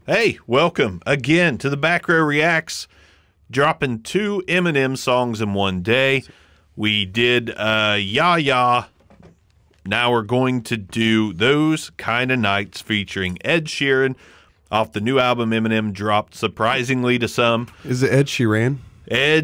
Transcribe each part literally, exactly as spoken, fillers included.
Hey, welcome again to the Back Row Reacts, dropping two Eminem songs in one day. We did uh, Ya Ya. Now we're going to do Those Kinda Nights featuring Ed Sheeran off the new album Eminem dropped, surprisingly to some. Is it Ed Sheeran? Ed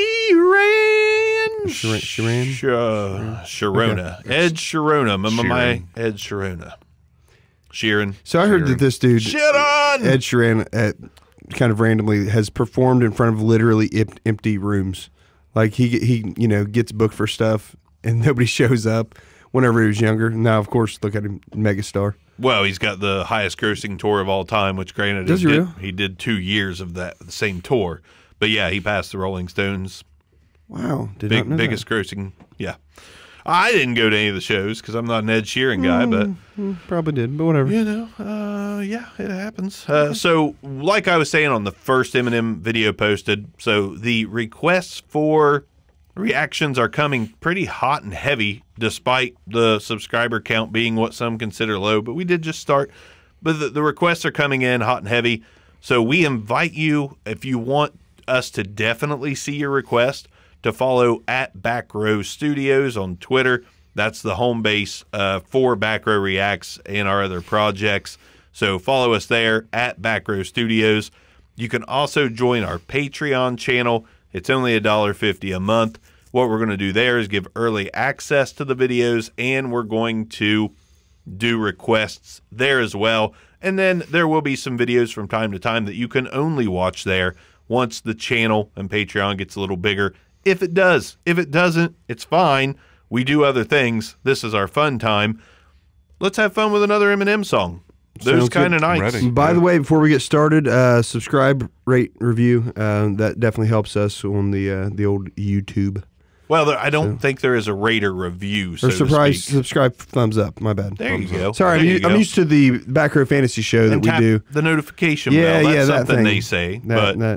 Sheeran. Sheeran? Sh uh, Sharona. Okay. Ed Sharona. My, my, my Sheeran. Ed Sharona. Sheeran. So I heard Sheeran. that this dude, Shit on! Ed Sheeran, at, kind of randomly has performed in front of literally em- empty rooms. Like he he you know gets booked for stuff and nobody shows up. Whenever he was younger, now of course look at him, megastar. Well, he's got the highest grossing tour of all time, which granted Does he, he did, really? he did two years of that the same tour. But yeah, he passed the Rolling Stones. Wow, did Big, not know biggest that. grossing. Yeah, I didn't go to any of the shows because I'm not an Ed Sheeran guy, but Mm, probably did, but whatever. you know, uh, yeah, it happens. Uh, so, like I was saying on the first Eminem video posted, so the requests for reactions are coming pretty hot and heavy, despite the subscriber count being what some consider low. But we did just start. But the, the requests are coming in hot and heavy. So we invite you, if you want us to definitely see your request, to follow at Back Row Studios on Twitter. That's the home base uh, for Back Row Reacts and our other projects. So follow us there at Back Row Studios. You can also join our Patreon channel. It's only one dollar fifty a month. What we're going to do there is give early access to the videos, and we're going to do requests there as well. And then there will be some videos from time to time that you can only watch there once the channel and Patreon gets a little bigger. If it does. If it doesn't, it's fine. We do other things. This is our fun time. Let's have fun with another Eminem song. Those Sounds kind of good. nights. Ready. By the way, before we get started, uh, subscribe, rate, review. Uh, that definitely helps us on the uh, the old YouTube. Well, there, I don't So- think there is a rate or review, so Or to surprise, speak. subscribe, thumbs up. My bad. There you Thumbs go. Sorry, I'm, There u- you I'm go. used to the Back Row Fantasy show that And we tap do. the notification Yeah, bell. That's yeah, that something thing. they say. That, but that,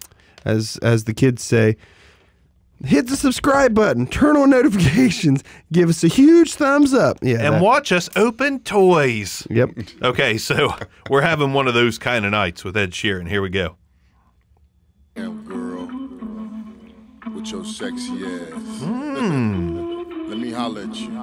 as as the kids say, hit the subscribe button, turn on notifications, give us a huge thumbs up. Yeah, and that- watch us open toys. Yep. Okay, so we're having one of those kind of nights with Ed Sheeran. Here we go. Damn girl, with your sexy ass. Mm. Let me holler at you.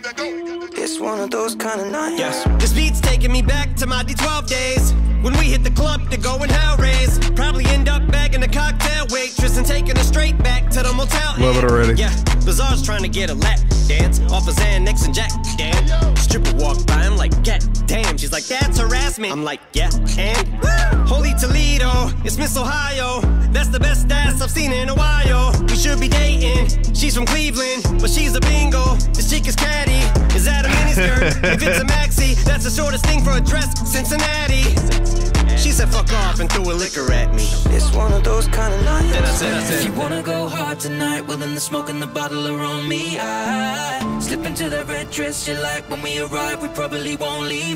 It's one of those kind of nights. Yes. This beat's taking me back to my D twelve days. When we hit the club to go and hell raise. Probably end up bagging a cocktail waitress and taking her straight back to the motel. Love it already. Yeah, Bazaar's trying to get a lap dance off of Xanax and Jack Dan. Stripper walked by, I'm like, God damn. She's like, that's harassment. I'm like, yeah, and woo! Holy Toledo, it's Miss Ohio. That's the best ass I've seen in a while. We should be dating. She's from Cleveland, but she's a bingo. This chick is catty. Is that a miniskirt? If it's a maxi, that's the shortest thing for a dress. Cincinnati. She said fuck off and threw a liquor at me. It's one of those kind of nights. Then I said, I said, If you wanna go hard tonight, well then the smoke and the bottle are on me. I slip into that red dress you like. When we arrive, we probably won't leave.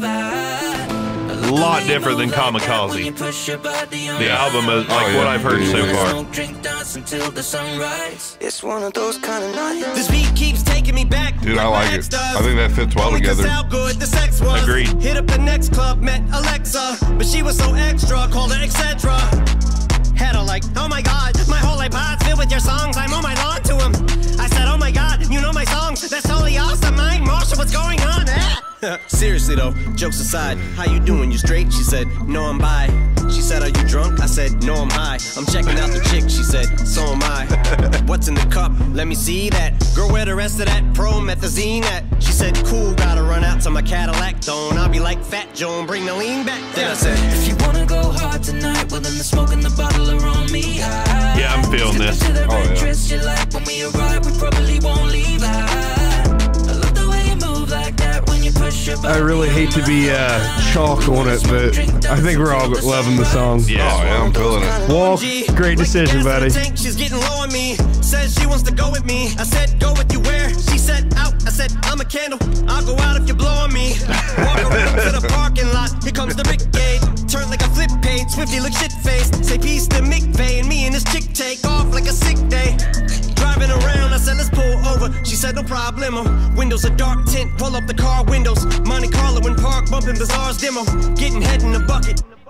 I A lot different than Kamikaze. The album is like Oh, yeah. what I've heard so far. Smoke, drink, dance until the sunrise. It's one of those kind of nights. this beat keeps taking me back. Dude, I like Max it. does. I think that fits well Only 'cause together. how good the sex was. Agreed. Hit up the next club, met Alexa, but she was so extra, called her et cetera. Had her like, oh my god, my whole iPod's filled with your songs. I'm on my lawn to him. I said, oh my god, you know my songs. That's totally awesome. Mike Marshall, what's going on? Ah. Seriously though, jokes aside, how you doing? You straight? She said, no, I'm bi. She said, are you drunk? I said, no, I'm high. I'm checking out the chick. She said, so am I. What's in the cup? Let me see that. Girl, where the rest of that promethazine at? She said, cool, gotta run out to my Cadillac. Don't I'll be like Fat Joan, bring the lean back. Then I said, If you wanna go hard tonight, well then the smoke and the bottle are on me. I Yeah, I'm feeling slip this. into that Oh, red yeah. dress you like. When we arrive, we probably won't leave. I, I love the way you move like that when you push your body. I really hate to be uh, chalk on it, but I think we're all loving the song. Yeah. Oh, yeah, I'm feeling it. Wolf, great decision, Like buddy. gas in the tank, she's getting low on me. Says she wants to go with me. I said, go with you where? She said, out. I said, I'm a candle. I'll go out if you blow on me. Walk around to the parking lot. Here comes the brigade. Turn like a flip page. Swifty look shit faced. Say peace to McVeigh. And me and this chick take off like a sick day. Driving around, I said, let's pull over. She said, no problemo. Windows are dark tint. Roll up the car windows. Monte Carlo in park. Bumping Bazaar's demo. Getting head in the bucket.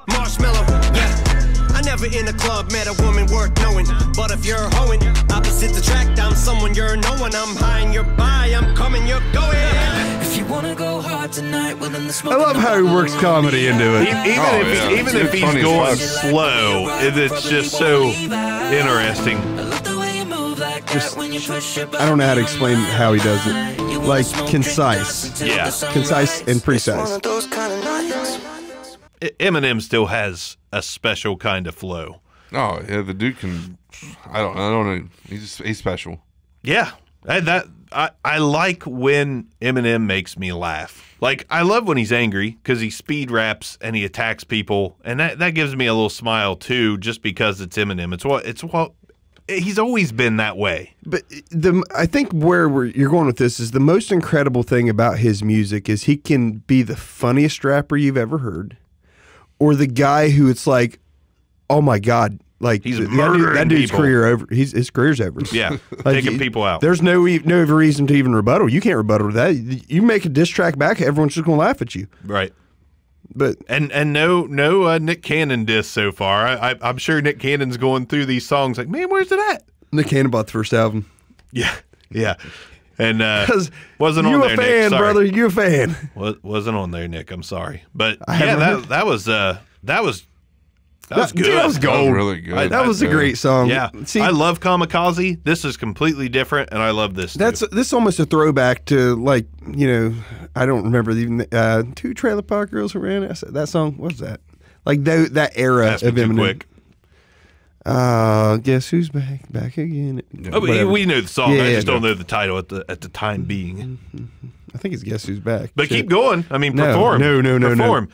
marshmallow. Yeah. I never in a club met a woman worth knowing. But if you're hoeing, opposite attract, I'm someone you're knowing. I'm high and you're by, I'm coming, you're going. If you wanna go hard tonight, well then the smoke. I love how he works comedy into it. E- Even Oh, if yeah. he, even It's if he's funny as going fuck. slow, it- it's just so interesting. I love the way you move like that when you push your I don't know how to explain how he does it. Like concise, Yeah. concise and One precise. of those kind of nights. E- Eminem still has a special kind of flow. Oh yeah, the dude can. I don't. I don't know. He's just, he's special. Yeah, I, that I, I like when Eminem makes me laugh. Like I love when he's angry because he speed raps and he attacks people, and that, that gives me a little smile too, just because it's Eminem. It's what it's what he's always been that way. But the I think where we're, you're going with this is the most incredible thing about his music is he can be the funniest rapper you've ever heard, or the guy who it's like, oh my god, like He's th- that, murdering dude, that dude's people. career over. He's his career's over. Yeah, Like, taking you- people out. There's no e- no reason to even rebuttal. You can't rebuttal that. You make a diss track back, everyone's just gonna laugh at you. Right. But And and no no uh, Nick Cannon diss so far. I, I, I'm sure Nick Cannon's going through these songs like, man, where's it at? Nick Cannon bought the first album. Yeah, yeah. And uh, Because wasn't you on a there, fan, Nick. Sorry. brother. You a fan. Was, wasn't on there, Nick. I'm sorry, but I yeah, haven't that heard- that was uh that was that was That- good. that was That was gold. really good. I- That was a Yeah. great song. Yeah, See, I love Kamikaze. This is completely different, and I love this. that's too. this is almost a throwback to like you know I don't remember even uh, two Trailer Park Girls who ran it. That song. What's that? Like tho- that era Ask me of too Eminem. quick. Uh, guess who's back? Back again. Oh, we, Whatever. we know the song. Yeah, I yeah, just no. don't know the title at the at the time being. I think it's Guess Who's Back. But Shit. keep going. I mean, No, perform. no, no, no, no. perform.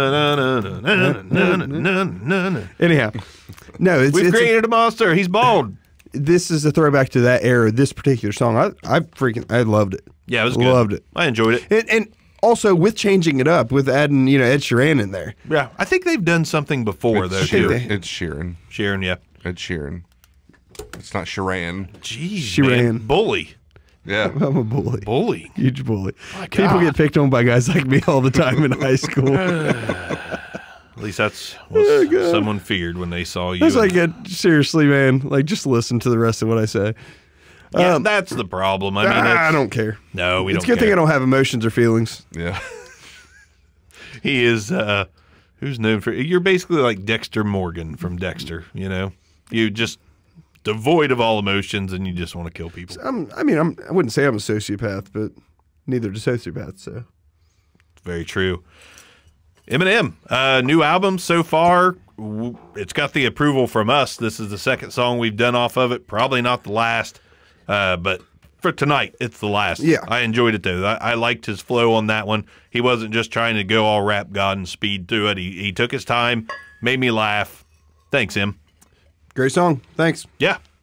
Perform. Anyhow, no, it's, We've it's a- created a monster. He's bald. this is a throwback to that era. This particular song, I I freaking I loved it. Yeah, it was good. Loved it. I enjoyed it. And, and also with changing it up with adding you know Ed Sheeran in there. Yeah, I think they've done something before though It's, too. they- Sheeran. it's Sheeran. Sharon, yeah. Ed Sheeran. It's not Sheeran. Jeez, Sheeran. man. Bully. Yeah. I'm a bully. Bully. Huge bully. My People God. get picked on by guys like me all the time in high school. At least that's what God. someone feared when they saw you. It's like, uh, seriously, man. Like, just listen to the rest of what I say. yeah, um, that's the problem. I mean, I it's- don't care. No, we It's a don't good thing I care. don't have emotions or feelings. Yeah. He is, uh, who's known for, you're basically like Dexter Morgan from Dexter, you know? You just devoid of all emotions and you just want to kill people. I'm, I mean, I'm, I wouldn't say I'm a sociopath, but neither do sociopaths. So Very true. Eminem, uh, new album so far. W- It's got the approval from us. This is the second song we've done off of it. Probably not the last, uh, but for tonight, it's the last. Yeah. I enjoyed it though. I, I liked his flow on that one. He wasn't just trying to go all rap god and speed through it. He, he took his time, made me laugh. Thanks, Em. great song. Thanks. Yeah.